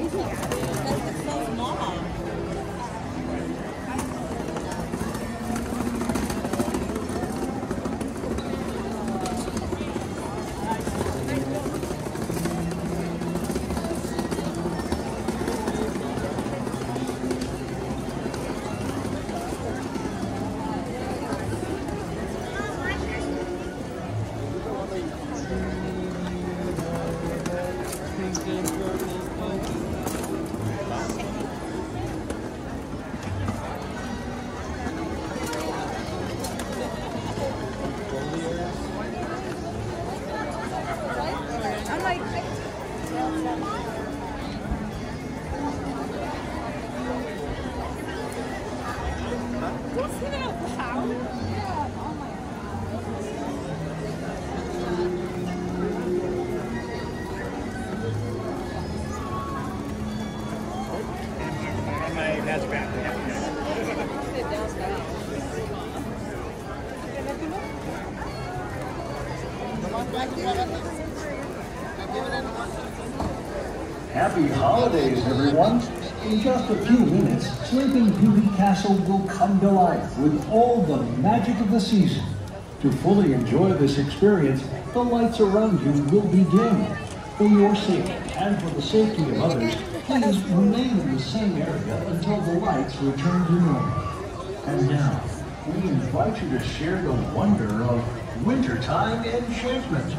Happy holidays, everyone. In just a few minutes, Sleeping Beauty Castle will come to life with all the magic of the season. To fully enjoy this experience, the lights around you will be dim. For your safety and for the safety of others, please remain in the same area until the lights return to normal. And now, we invite you to share the wonder of wintertime enchantment.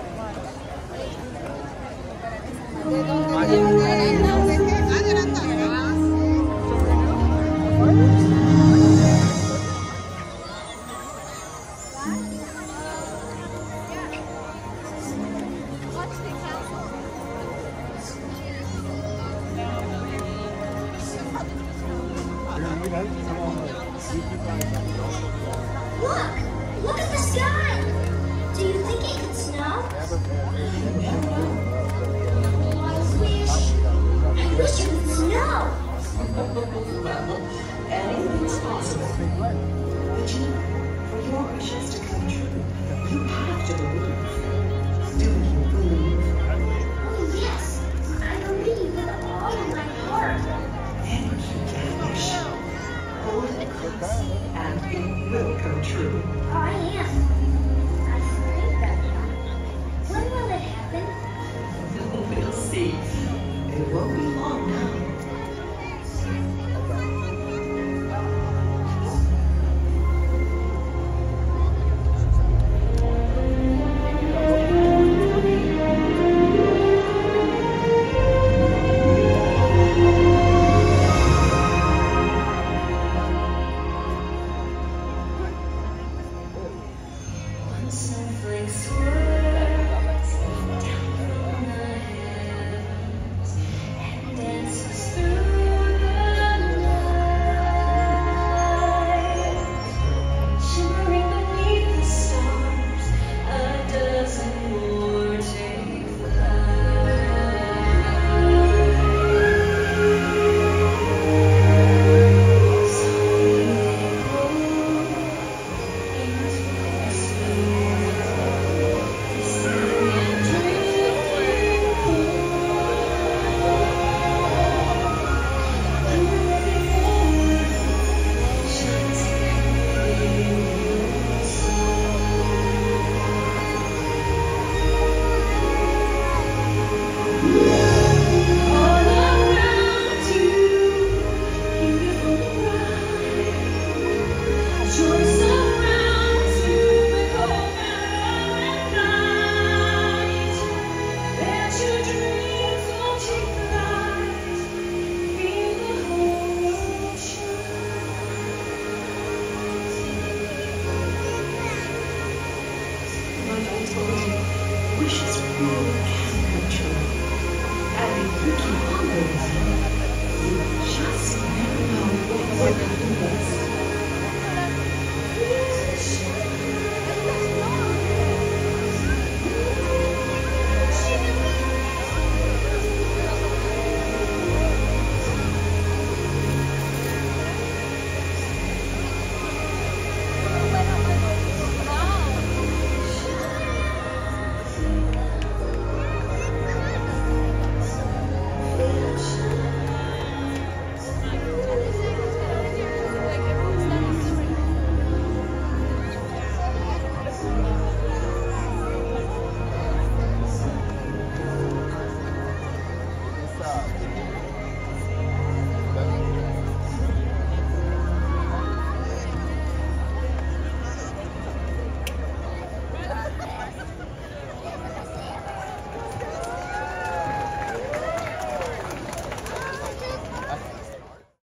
Look at the sky! Do you think it could snow? I wish it would snow! Well, anything's possible. But you know, for your wishes to come true, you have to believe. Do you believe? Oh yes, I believe with all of my heart. Then you can wish. Hold it close, and it will come true. I am. I prayed that time. When will it happen? We'll see. It won't be